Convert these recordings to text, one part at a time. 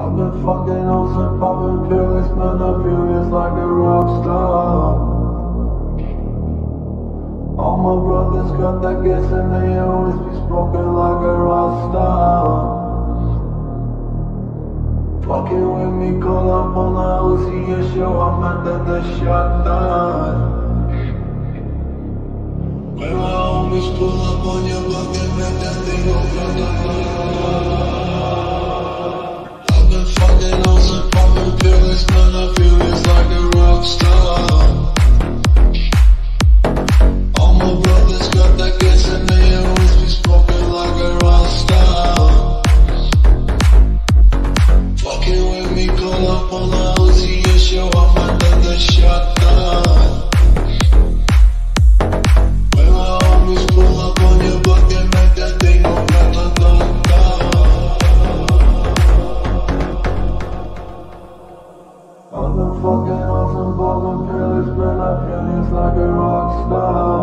I've been fucking hoes and popping pills, man, I feel it's like a rock star. All my brothers got that gas and they always be smoking like a rock star. Fucking with me, call up on the Uzi and show I'm at the shotgun. When my homies pull up on your block and make that thing go blah. I've been fucking hoes and popping pills, man, I feel it's like a rock star. All my brothers got that gas and they always be smoking like a rock star. Fucking with me, call up on the Uzi and show I'm at the shotgun. When my homies pull up on your block and make that thing go blah. I've been fucking hoes and popping pills, man, I feel it's like a rock star.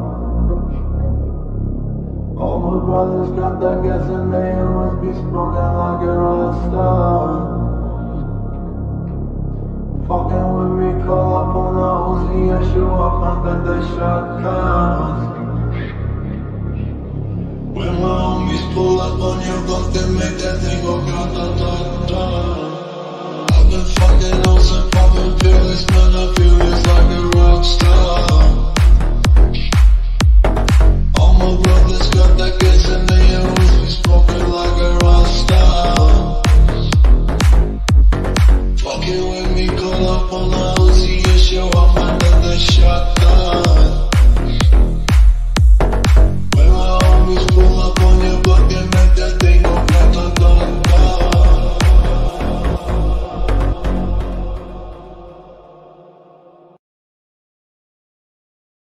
All my brothers got that gas and they always be smoking like a rock star. Fucking with me, call up on the Uzi and show up under the shotgun. When my homies pull up on your block, they make that thing go blah. I've been fucking hoes and popping pills, man, I feel it's like a rock star. All my brothers got that gas and they always be smoking like a rock star.